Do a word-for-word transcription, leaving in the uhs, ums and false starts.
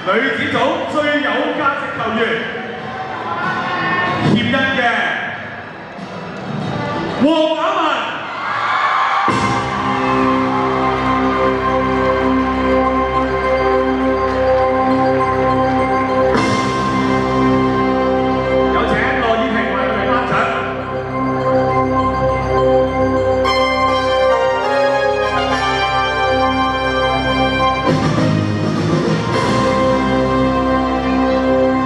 女子組最有價值球員，協恩嘅黃雅